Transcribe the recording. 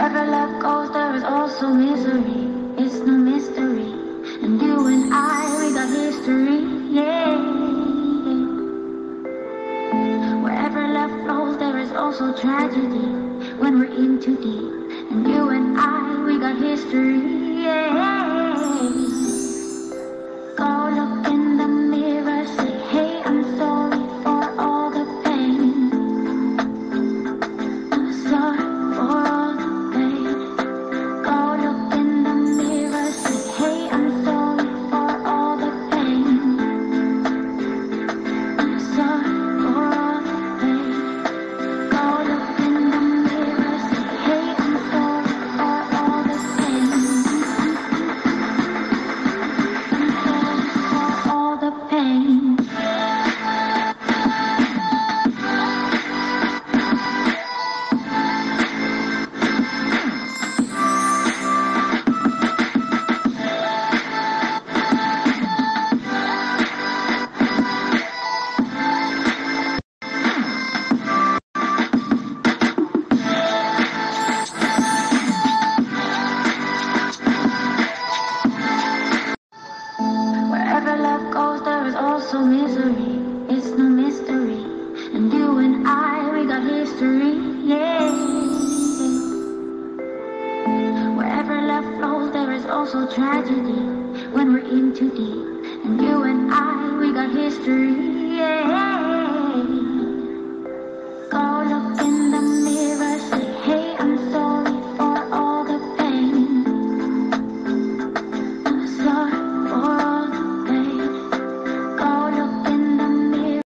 Wherever love goes, there is also misery. It's no mystery. And you and I, we got history. Yeah. Wherever love flows, there is also tragedy. When we're in too deep. And you and I, we got history. Yeah. Go look in the mirror, say, hey, I'm sorry for all the pain. I'm sorry for all the pain. Go look in the mirror, say, hey, I'm sorry for all the pain. I'm sorry for all the pain. Go look in the mirror, say, hey, I'm sorry for all the pain. I'm sorry for all the pain. Wherever love goes, there is also misery. It's no mystery. And you and I, we got history. Yeah. Wherever love flows, there is also tragedy. When we're in too deep. And you and I, we got history. Yeah.